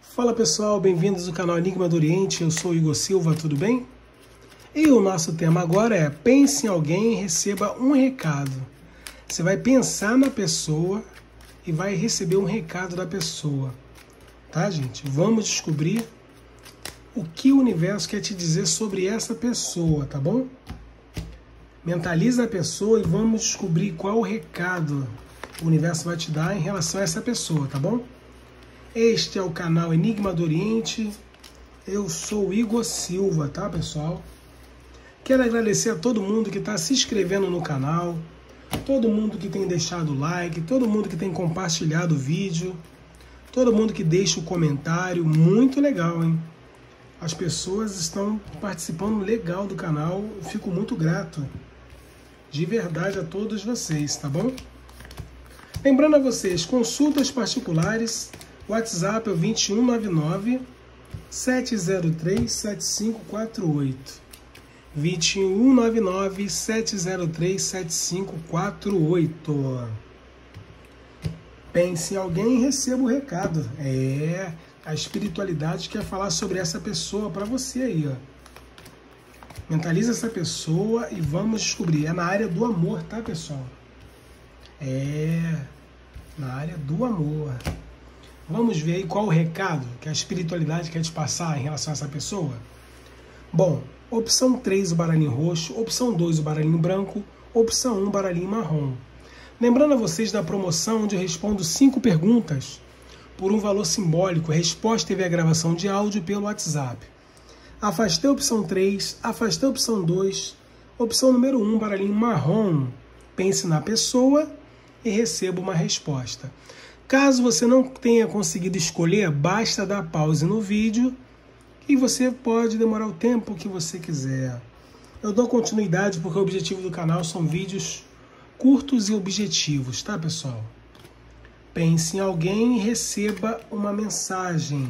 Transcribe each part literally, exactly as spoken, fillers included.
Fala pessoal, bem-vindos ao canal Enigma do Oriente, eu sou o Igor Silva, tudo bem? E o nosso tema agora é pense em alguém e receba um recado. Você vai pensar na pessoa e vai receber um recado da pessoa, tá gente? Vamos descobrir o que o universo quer te dizer sobre essa pessoa, tá bom? Mentaliza a pessoa e vamos descobrir qual o recado o universo vai te dar em relação a essa pessoa, tá bom? Este é o canal Enigma do Oriente, eu sou o Igor Silva, tá pessoal? Quero agradecer a todo mundo que está se inscrevendo no canal, todo mundo que tem deixado o like, todo mundo que tem compartilhado o vídeo, todo mundo que deixa o comentário, muito legal, hein? As pessoas estão participando legal do canal, eu fico muito grato, de verdade a todos vocês, tá bom? Lembrando a vocês, consultas particulares, WhatsApp é o dois um nove nove, sete zero três, sete cinco quatro oito. dois um nove nove, sete zero três, sete cinco quatro oito. Pense em alguém e receba o recado. É, a espiritualidade quer falar sobre essa pessoa para você aí, ó. Mentaliza essa pessoa e vamos descobrir. É na área do amor, tá, pessoal? É, na área do amor. Vamos ver aí qual o recado que a espiritualidade quer te passar em relação a essa pessoa? Bom, opção três, o baralhinho roxo, opção dois, o baralhinho branco, opção um, o baralhinho marrom. Lembrando a vocês da promoção onde eu respondo cinco perguntas por um valor simbólico, resposta e a gravação de áudio pelo WhatsApp. Afastei a opção três, afastei a opção dois, opção número um, baralhinho marrom. Pense na pessoa e receba uma resposta. Caso você não tenha conseguido escolher, basta dar pause no vídeo e você pode demorar o tempo que você quiser. Eu dou continuidade porque o objetivo do canal são vídeos curtos e objetivos, tá pessoal? Pense em alguém e receba uma mensagem.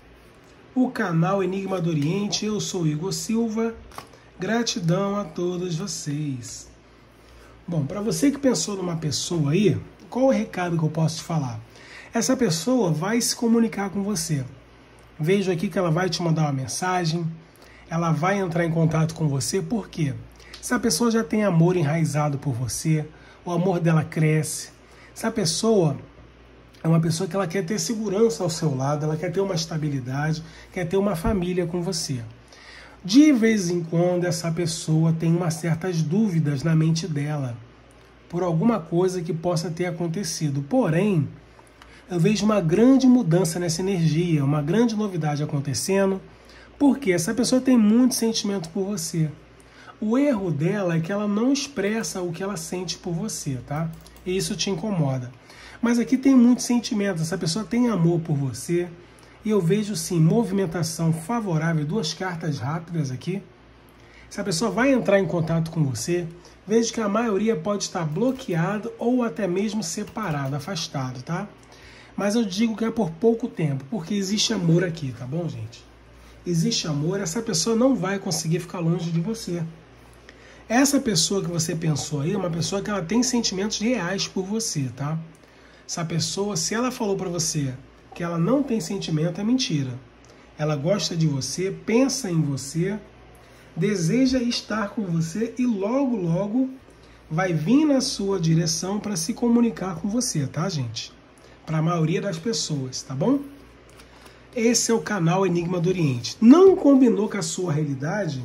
O canal Enigma do Oriente, eu sou Igor Silva, gratidão a todos vocês. Bom, para você que pensou numa pessoa aí, qual o recado que eu posso te falar? Essa pessoa vai se comunicar com você. Vejo aqui que ela vai te mandar uma mensagem, ela vai entrar em contato com você, por quê? Se a pessoa já tem amor enraizado por você, o amor dela cresce. Se a pessoa é uma pessoa que ela quer ter segurança ao seu lado, ela quer ter uma estabilidade, quer ter uma família com você. De vez em quando essa pessoa tem umas certas dúvidas na mente dela, por alguma coisa que possa ter acontecido. Porém, eu vejo uma grande mudança nessa energia, uma grande novidade acontecendo, porque essa pessoa tem muito sentimento por você. O erro dela é que ela não expressa o que ela sente por você, tá? E isso te incomoda. Mas aqui tem muito sentimento, essa pessoa tem amor por você, e eu vejo sim movimentação favorável, duas cartas rápidas aqui. Essa pessoa vai entrar em contato com você. Vejo que a maioria pode estar bloqueado ou até mesmo separado, afastado, tá? Mas eu digo que é por pouco tempo, porque existe amor aqui, tá bom, gente? Existe amor, essa pessoa não vai conseguir ficar longe de você. Essa pessoa que você pensou aí é uma pessoa que ela tem sentimentos reais por você, tá? Essa pessoa, se ela falou pra você que ela não tem sentimento, é mentira. Ela gosta de você, pensa em você, deseja estar com você e logo, logo vai vir na sua direção para se comunicar com você, tá, gente? Para a maioria das pessoas, tá bom? Esse é o canal Enigma do Oriente. Não combinou com a sua realidade?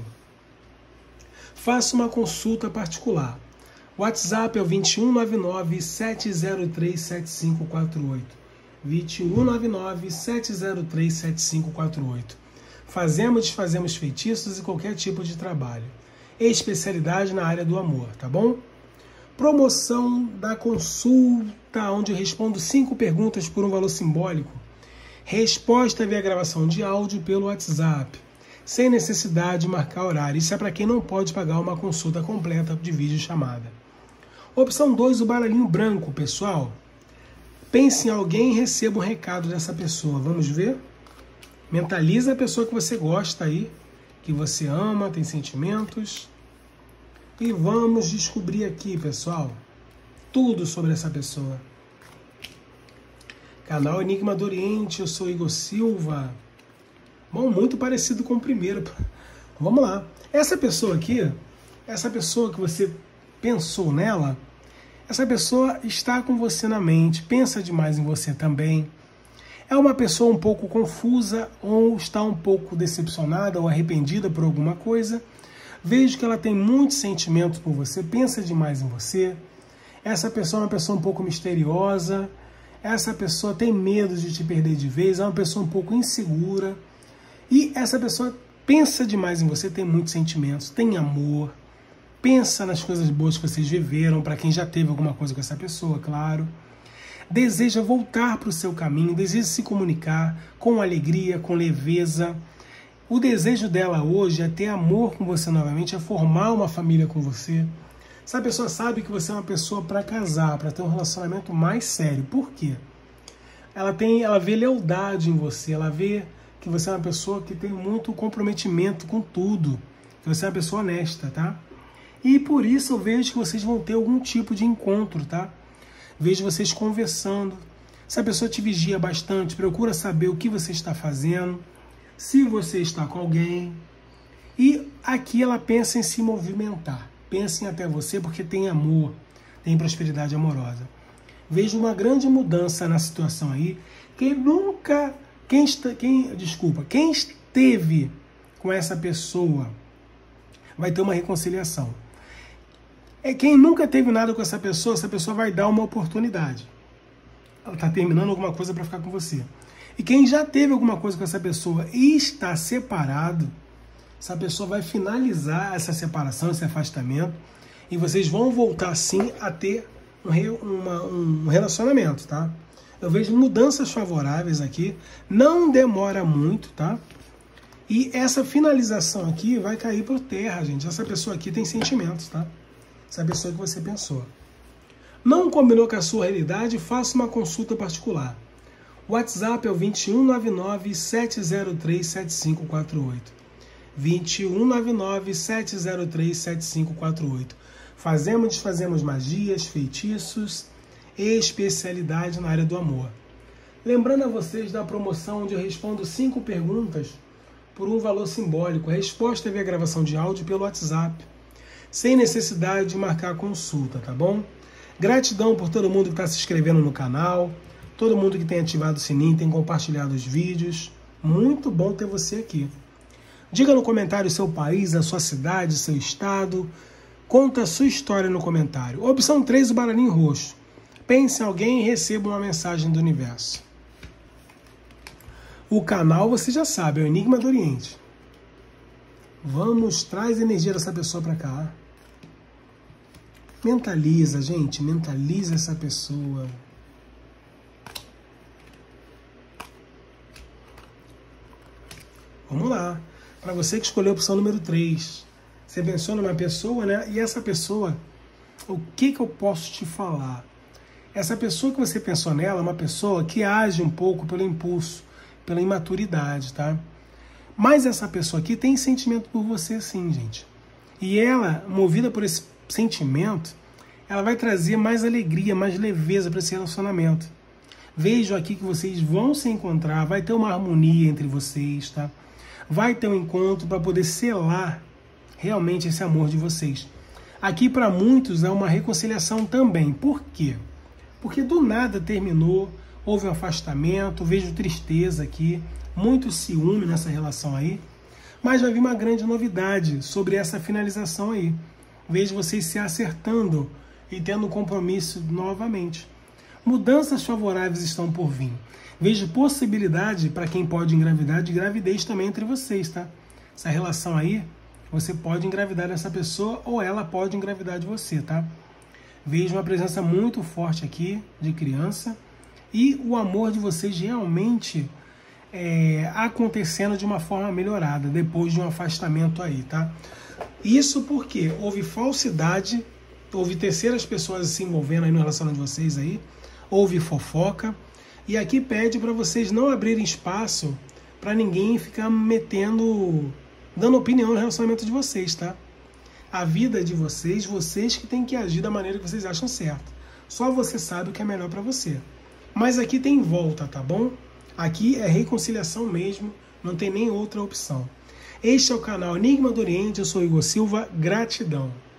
Faça uma consulta particular. WhatsApp é o dois um nove nove, sete zero três, sete cinco quatro oito. dois um nove nove, sete zero três, sete cinco quatro oito. Fazemos e desfazemos feitiços e qualquer tipo de trabalho. Especialidade na área do amor, tá bom? Promoção da consulta, onde eu respondo cinco perguntas por um valor simbólico. Resposta via gravação de áudio pelo WhatsApp, sem necessidade de marcar horário. Isso é para quem não pode pagar uma consulta completa de videochamada. Opção dois, o baralhinho branco, pessoal. Pense em alguém e receba um recado dessa pessoa. Vamos ver? Mentaliza a pessoa que você gosta aí, que você ama, tem sentimentos. E vamos descobrir aqui, pessoal, tudo sobre essa pessoa. Canal Enigma do Oriente, eu sou Igor Silva. Bom, muito parecido com o primeiro. Vamos lá. Essa pessoa aqui, essa pessoa que você pensou nela, essa pessoa está com você na mente, pensa demais em você também. É uma pessoa um pouco confusa ou está um pouco decepcionada ou arrependida por alguma coisa. Vejo que ela tem muitos sentimentos por você, pensa demais em você. Essa pessoa é uma pessoa um pouco misteriosa. Essa pessoa tem medo de te perder de vez, é uma pessoa um pouco insegura. E essa pessoa pensa demais em você, tem muitos sentimentos, tem amor, pensa nas coisas boas que vocês viveram, para quem já teve alguma coisa com essa pessoa, claro. Deseja voltar para o seu caminho, deseja se comunicar com alegria, com leveza. O desejo dela hoje é ter amor com você novamente, é formar uma família com você. Essa pessoa sabe que você é uma pessoa para casar, para ter um relacionamento mais sério. Por quê? Ela tem, ela vê lealdade em você, ela vê que você é uma pessoa que tem muito comprometimento com tudo, que você é uma pessoa honesta, tá? E por isso eu vejo que vocês vão ter algum tipo de encontro, tá? Vejo vocês conversando. Essa pessoa te vigia bastante, procura saber o que você está fazendo, se você está com alguém. E aqui ela pensa em se movimentar. Pensem até você porque tem amor, tem prosperidade amorosa. Vejo uma grande mudança na situação aí. Quem nunca, quem, está, quem, desculpa, quem esteve com essa pessoa vai ter uma reconciliação. É quem nunca teve nada com essa pessoa, essa pessoa vai dar uma oportunidade. Ela está terminando alguma coisa para ficar com você. E quem já teve alguma coisa com essa pessoa e está separado, essa pessoa vai finalizar essa separação, esse afastamento, e vocês vão voltar sim a ter um, re, uma, um relacionamento, tá? Eu vejo mudanças favoráveis aqui, não demora muito, tá? E essa finalização aqui vai cair por terra, gente. Essa pessoa aqui tem sentimentos, tá? Essa pessoa que você pensou. Não combinou com a sua realidade? Faça uma consulta particular. O WhatsApp é o dois um nove nove, sete zero três, sete cinco quatro oito. dois um nove nove, sete zero três, sete cinco quatro oito. Fazemos e desfazemos magias, feitiços e especialidade na área do amor. Lembrando a vocês da promoção onde eu respondo cinco perguntas por um valor simbólico. A resposta é via gravação de áudio pelo WhatsApp, sem necessidade de marcar consulta, tá bom? Gratidão por todo mundo que está se inscrevendo no canal, todo mundo que tem ativado o sininho, tem compartilhado os vídeos. Muito bom ter você aqui. Diga no comentário o seu país, a sua cidade, seu estado. Conta a sua história no comentário. Opção três, o baralhinho roxo. Pense em alguém e receba uma mensagem do universo. O canal você já sabe, é o Enigma do Oriente. Vamos, traz a energia dessa pessoa para cá. Mentaliza, gente, mentaliza essa pessoa. Vamos lá. Para você que escolheu a opção número três, você pensou numa pessoa, né? E essa pessoa, o que que eu posso te falar? Essa pessoa que você pensou nela é uma pessoa que age um pouco pelo impulso, pela imaturidade, tá? Mas essa pessoa aqui tem sentimento por você sim, gente. E ela, movida por esse sentimento, ela vai trazer mais alegria, mais leveza para esse relacionamento. Vejo aqui que vocês vão se encontrar, vai ter uma harmonia entre vocês, tá? Vai ter um encontro para poder selar realmente esse amor de vocês. Aqui para muitos é uma reconciliação também. Por quê? Porque do nada terminou, houve um afastamento, vejo tristeza aqui, muito ciúme nessa relação aí, mas vai vir uma grande novidade sobre essa finalização aí. Vejo vocês se acertando e tendo um compromisso novamente. Mudanças favoráveis estão por vir. Vejo possibilidade para quem pode engravidar de gravidez também entre vocês, tá? Essa relação aí, você pode engravidar dessa pessoa ou ela pode engravidar de você, tá? Vejo uma presença muito forte aqui de criança e o amor de vocês realmente é, acontecendo de uma forma melhorada depois de um afastamento aí, tá? Isso porque houve falsidade, houve terceiras pessoas se envolvendo aí no relacionamento de vocês aí, houve fofoca. E aqui pede para vocês não abrirem espaço para ninguém ficar metendo, dando opinião no relacionamento de vocês, tá? A vida é de vocês, vocês que têm que agir da maneira que vocês acham certa. Só você sabe o que é melhor para você. Mas aqui tem volta, tá bom? Aqui é reconciliação mesmo, não tem nem outra opção. Este é o canal Enigma do Oriente, eu sou Igor Silva, gratidão.